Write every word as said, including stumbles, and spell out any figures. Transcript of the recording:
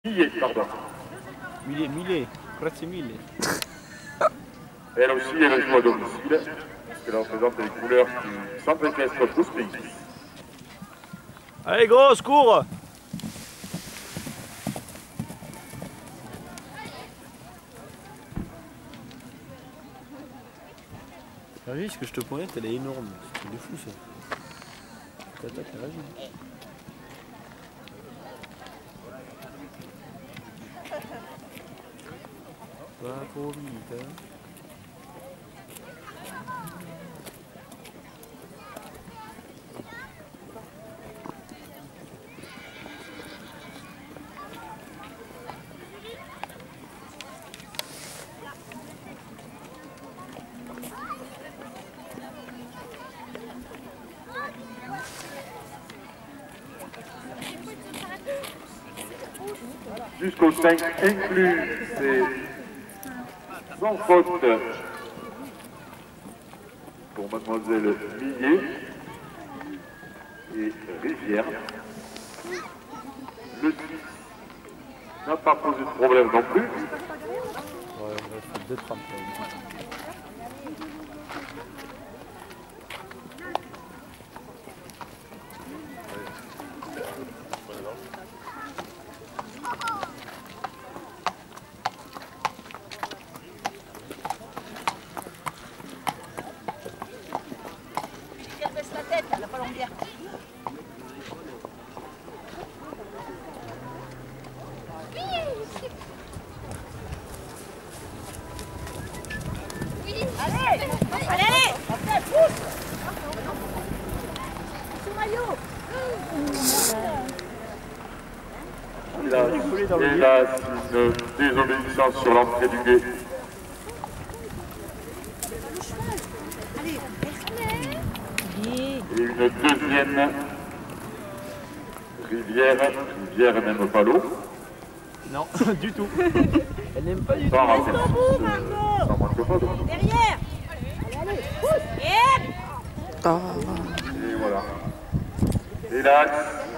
Millet, pardon. Millet, Millet, grazie mille. Elle aussi, elle joue à domicile, puisqu'elle représente les couleurs du centre équestre Pousping. Allez, gros, cours! T'as vu ce que je te pointe, elle est énorme. C'est de fou ça. T'attaques, elle réagit. Va trop vite, hein. Jusqu'au cinq inclus, c'est sans faute pour mademoiselle Millet et Rivière. Le six n'a pas posé de problème non plus. Ouais, on va faire deux trappes. Elle baisse la tête, elle n'a pas longueur. Oui, allez, allez, pousse. Son maillot. Et là, une désobéissance sur l'entrée du guet. Allez, Et une deuxième Rivière. Rivière et même pas l'eau. Non, du tout. Elle n'aime pas du tout. Sans Reste rater. au bout, Margot. Ça manque pas d'eau. Derrière. Allez, allez, pousse. Et Et voilà. Et là,